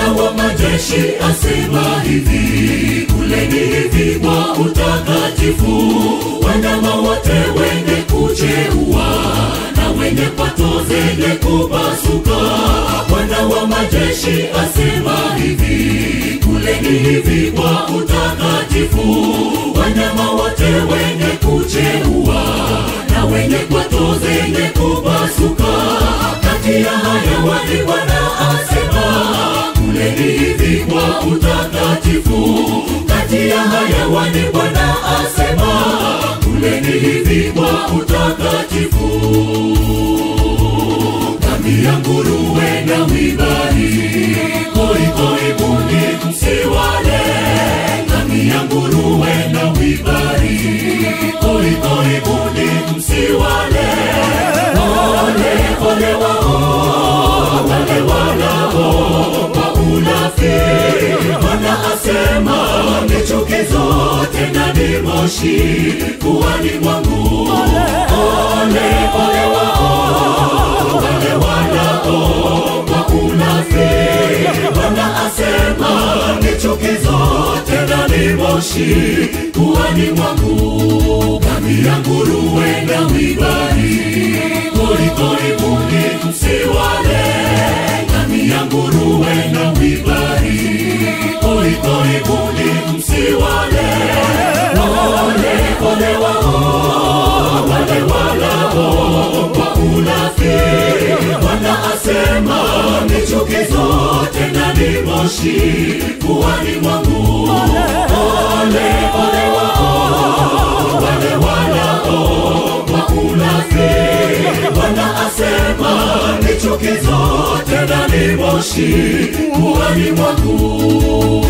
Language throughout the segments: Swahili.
wa majeshi asema hivi, kuleni hivi kwa utakatifu wanyama wote wenye kucheua na wenye kwato zenye kupasuka. Bwana wa majeshi asema hivi, kuleni hivi kwa utakatifu wanyama wote wenye kucheua na wenye kwato zenye kupasuka. Kati ya hayawani Bwana asema, kuleni hivi kwa utakatifu. Kati ya hayawani Bwana asema, kuleni hivi kwa utakatifu. Ngamia, nguruwe na wibari, koi koi buni msiwale. Ngamia, nguruwe na wibari, koi koi buni msiwale. Ole ole wao wale walao kwa unafiki. Bwana asema ni chukizo tena ni moshi puani mwangu. Ole ole wao wale walao kwa unafiki. Bwana asema ni chukizo tena ni moshi puani mwangu. Ngamia, nguruwe na wibari, koi koi buni msiwale. Ngamia, nguruwe na wibari, koi koi buni msiwale. Ole ole wao wale walao kwa unafiki. Bwana asema ni chukizo tena ni moshi puani mwangu. Ole ole wao wale walao kwa unafiki. Bwana asema ni chukizo tena ni moshi puani mwangu.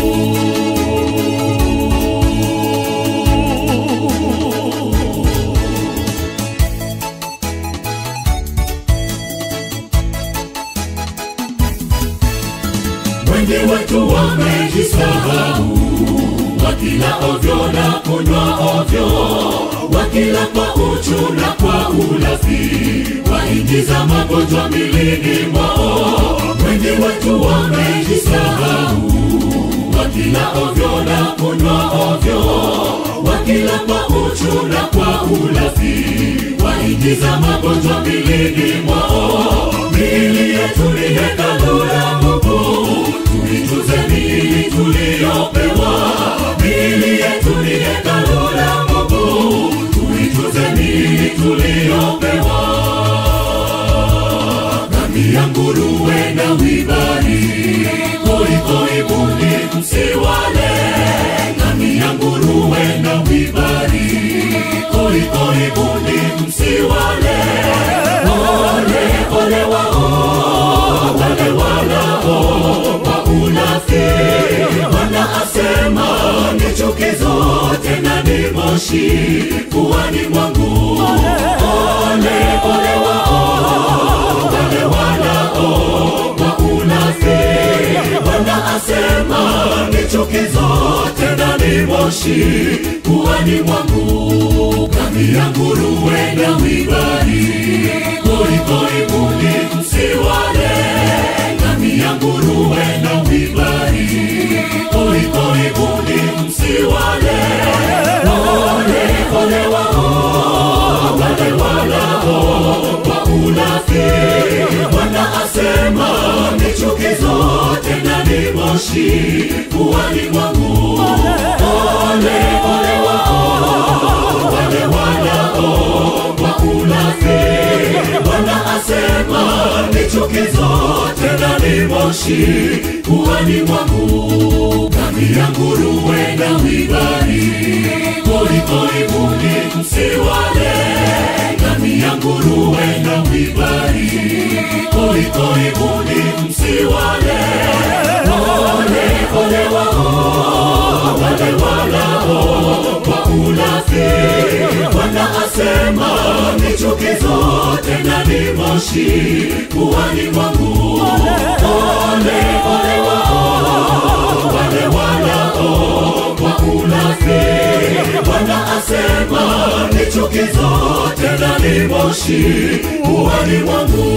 Wengi wetu wamejisahau, wakila ovyo na kunywa ovyo, wakila kwa uchu na kwa ulafi, waingiza magonjwa milini mwao. Wengi wetu wamejisahau, wakila ovyo na kunywa ovyo, wakila kwa uchu na kwa ulafi, waingiza magonjwa milini mwao. Miili yetu ni hekalu la Mungu, tuitunze miili tuliyopewa. Miili yetu ni hekalu la Mungu, tuitunze miili tuliyopewa. Ngamia, nguruwe na wibari, koi koi buni msiwale. Ngamia, nguruwe na wibari, koi koi buni msiwale. Ole ole wao wale walao kwa unafiki. Bwana asema ni chukizo tena ni moshi puani mwangu. Ole ole wao wale walao kwa unafiki. Bwana asema ni chukizo tena ni moshi puani mwangu. Ngamia, nguruwe na wibari, koi koi buni msiwale. Ngamia, nguruwe na wibari, koi koi buni msiwale. Ole ole wao wale walao kwa unafiki. Bwana asema ni chukizo tena ni moshi puani mwangu. Ole ole wao wale walao kwa unafiki. Bwana asema ni chukizo tena ni moshi puani mwangu. Ngamia, nguruwe na wibari, koi koi buni msiwale. Ngamia, nguruwe na wibari, koi koi buni msiwale. Ole ole wao wale walao kwa unafiki. Bwana asema ni chukizo tena ni moshi puani mwangu. Ole ole wao wale walao kwa unafiki. Bwana asema ni chukizo tena ni moshi puani mwangu.